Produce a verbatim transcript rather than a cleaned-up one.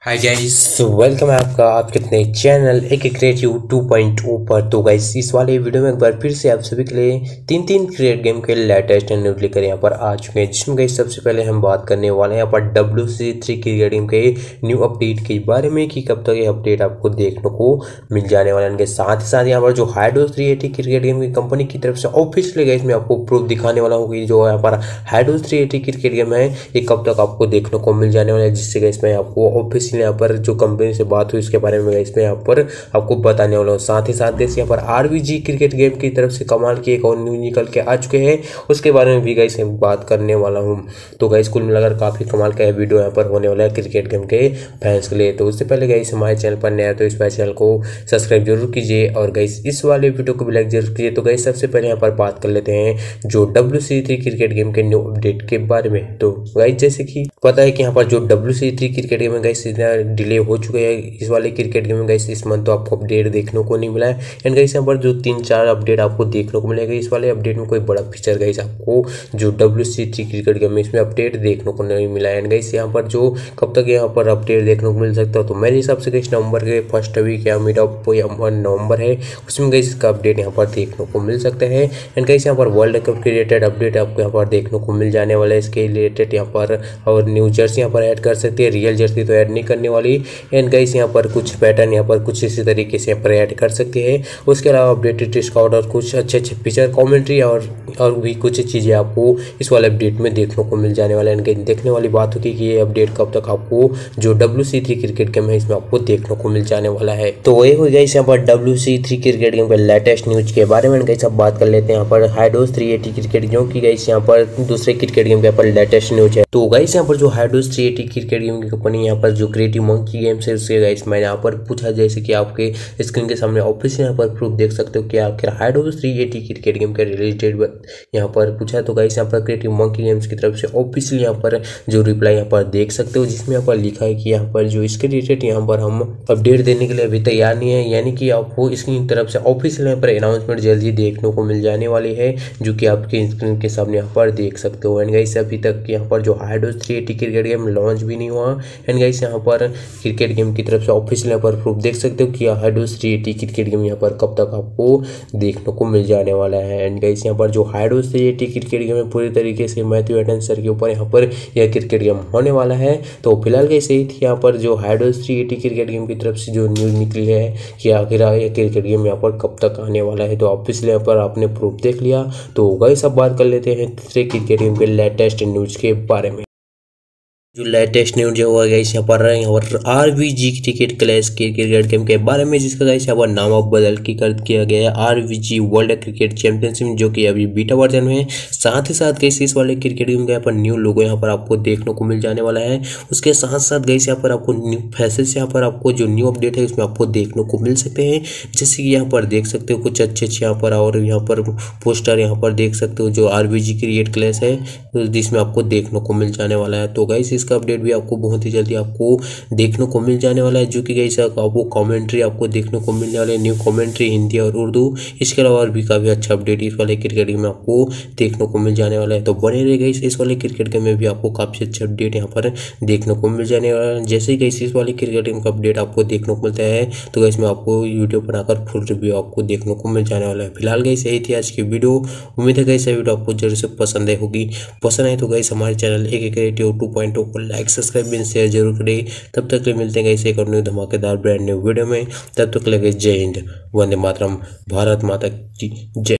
Hi guys, welcome है आपका आपके अपने चैनल एक क्रिएटिव टू पॉइंट ओ पर। तो गाइस इस वाले वीडियो में एक बार फिर से आप सभी के लिए तीन तीन क्रिएट गेम के लेटेस्ट न्यूज लेकर यहाँ पर आ चुके हैं, जिसमें गाइस सबसे पहले हम बात करने वाले हैं यहाँ पर W C three cricket game के न्यू अपडेट के बारे में कि कब तक ये अपडेट आपको देखने को मिल जाने वाला है। इनके साथ ही साथ यहाँ पर जो hydro three eighty cricket game की कंपनी की तरफ से ऑफिशियली गाइस मैं आपको प्रूफ दिखाने वाला हूँ कि जो यहाँ पर hydro three eighty cricket game है ये कब तक आपको देखने को मिल जाने वाला है, जिससे गाइस मैं आपको ऑफिशियली यहाँ पर जो कंपनी से बात हुई इसके बारे में इसमें यहाँ पर आपको बताने वाला हूँ। साथ ही साथ गाइस यहाँ पर आरवीजी क्रिकेट गेम की तरफ से कमाल की एक और न्यूज निकल के आ चुके हैं, उसके बारे में भी गाइस बात करने वाला हूँ। तो गाइस कुल मिलाकर काफी कमाल का वीडियो यहाँ पर होने वाला है क्रिकेट गेम के फैंस के लिए। तो उससे पहले गाइस हमारे चैनल पर नया तो इस चैनल को सब्सक्राइब जरूर कीजिए और गाइस इस वाले वीडियो को भी लाइक जरूर कीजिए। तो गाइस सबसे पहले यहाँ पर बात कर लेते हैं जो W C three cricket game के न्यू अपडेट के बारे में। तो गाइस जैसे कि पता है कि यहाँ पर जो W C three cricket game है गाइस डिले हो चुके हैं। इस वाले क्रिकेट गेम में गाइस इस मंथ तो आपको अपडेट देखने को नहीं मिला है एंड गाइस यहाँ पर जो तीन चार अपडेट आपको देखने को मिलेगा। इस वाले अपडेट में कोई बड़ा फीचर गाइस आपको जो W C three cricket game में इसमें अपडेट देखने को नहीं मिला है एंड गाइस यहाँ पर जो कब तक यहाँ पर अपडेट देखने को मिल सकता है, तो मेरे हिसाब से गाइस नवंबर के फर्स्ट वीक या मिड ऑफ नवंबर है उसमें गाइस इसका अपडेट यहाँ पर देखने को मिल सकता है एंड गाइस यहाँ पर वर्ल्ड कप के रिलेटेड अपडेट आपको यहाँ पर देखने को मिल जाने वाला है। इसके रिलेटेड यहाँ पर और न्यू जर्सी यहाँ पर ऐड कर सकती है, रियल जर्सी तो ऐड नहीं करने वाली एंड गाइस यहाँ पर कुछ पैटर्न यहाँ पर कुछ इसी तरीके से यहाँ पर ऐड कर सकते हैं। उसके अलावा अपडेटेड स्काउट और कुछ अच्छे अच्छे फीचर कमेंट्री और और भी कुछ चीज़ें आपको इस वाले अपडेट में देखने को मिल जाने वाला है। देखने वाली बात होगी कि ये अपडेट कब तक आपको जो W C three cricket game है इसमें आपको देखने को मिल जाने वाला है। तो वही हो गया इस यहाँ पर W C three cricket game के लेटेस्ट न्यूज के बारे में गाइस अब बात कर लेते हैं यहाँ पर हाइड्रोस थ्री एटी क्रिकेट गेम की गाइस यहाँ पर दूसरे क्रिकेट गेम के यहाँ पर लेटेस्ट न्यूज है। तो गाइस यहाँ पर जो हाइड्रोस थ्री एटी क्रिकेट गेम की कंपनी यहाँ पर जो क्रिएटिव मंकी गेम्स है उसके गाइस मैंने यहाँ पर पूछा, जैसे कि आपके स्क्रीन के सामने ऑफिस यहाँ पर प्रूफ देख सकते हो कि आखिर हाइड्रोस थ्री एटी क्रिकेट गेम के रिलीज डेट यहाँ पर पूछा। तो गाइस यहाँ पर क्रिएटिव मंकी गेम्स की तरफ से ऑफिशियली यहाँ पर जो रिप्लाई यहाँ पर देख सकते हो, जिसमें यहाँ पर लिखा है कि यहाँ पर जो इसके रिलेटेड यहाँ पर हम अपडेट देने के लिए अभी तैयार नहीं है, यानी कि आपको इसकी तरफ से ऑफिशियल यहाँ पर अनाउंसमेंट जल्दी देखने को मिल जाने वाली है, जो कि आपके स्क्रीन के सामने यहाँ पर देख सकते हो। एंड गाइस अभी तक यहाँ पर जो हाइड्रोस थ्री एटी क्रिकेट गेम लॉन्च भी नहीं हुआ एंड गाइस यहाँ पर क्रिकेट गेम की तरफ से ऑफिशियल यहाँ पर प्रूफ देख सकते हो कि हाइड्रोस थ्री एटी क्रिकेट गेम यहाँ पर कब तक आपको देखने को मिल जाने वाला है। एंड गाइस यहाँ पर जो हाइड्रोस थ्री एटी क्रिकेट गेम है पूरी तरीके से मैथ्यू एडन सर के ऊपर यहाँ पर यह क्रिकेट गेम होने वाला है। तो फिलहाल गाइस यही थी यहाँ पर जो हाइड्रोस थ्री एटी क्रिकेट गेम की तरफ से जो न्यूज़ निकली है कि आखिर यह क्रिकेट गेम यहाँ पर कब तक आने वाला है। तो ऑफिशियल यहाँ पर आपने प्रूफ देख लिया। तो गाइस अब बात कर लेते हैं तीसरे क्रिकेट गेम के लेटेस्ट न्यूज़ के बारे में। जो लेटेस्ट न्यूज जो हुआ गाइस यहाँ पर यहाँ पर आरवीजी क्रिकेट क्लैश के क्रिकेट गेम के बारे में, जिसका गाइस यहाँ पर नाम अब बदल के कर किया गया है आरवीजी वर्ल्ड क्रिकेट चैंपियनशिप, जो कि अभी बीटा वर्जन में। साथ ही साथ गाइस इस वाले क्रिकेट गेम का यहाँ पर न्यू लोगो यहाँ पर आपको देखने को मिल जाने वाला है। उसके साथ साथ गाइस यहाँ पर आपको न्यू फैसेस यहाँ पर आपको जो न्यू अपडेट है उसमें आपको देखने को मिल सकते हैं, जैसे कि यहाँ पर देख सकते हो कुछ अच्छे अच्छे यहाँ पर और यहाँ पर पोस्टर यहाँ पर देख सकते हो जो आरवीजी क्रिकेट क्लैश है जिसमें आपको देखने को मिल जाने वाला है। तो गाइस इसका अपडेट भी आपको बहुत ही जल्दी आपको देखने को मिल जाने वाला है, जो कि गाइस आपको कमेंट्री आपको देखने को मिलने वाले न्यू कमेंट्री हिंदी और उर्दू। इसके अलावा और भी काफी अच्छा अपडेट इस वाले क्रिकेट गेम में आपको देखने को मिल जाने वाला है। तो बने रहे गाइस इस वाले क्रिकेट गेम में भी आपको काफी अच्छे अपडेट यहाँ पर देखने को मिल जाने वाला है। जैसे ही गाइस इस वाले क्रिकेट गेम का अपडेट आपको देखने को मिलता है तो गाइस मैं आपको वीडियो बनाकर फुल रिव्यू आपको देखने को मिल जाने वाला है। फिलहाल गाइस यही थी आज की वीडियो। उम्मीद है गाइस ये वीडियो आपको जरूर से पसंद आई होगी। पसंद आए तो गाइस हमारे चैनल एक क्रिएटिव टू पॉइंट ओ को लाइक सब्सक्राइब भी शेयर जरूर करें। तब तक के लिए मिलते हैं गाइस एक और न्यू धमाकेदार ब्रांड न्यू वीडियो में। तब तक लगे जय हिंद, वंदे मातरम, भारत माता की जय।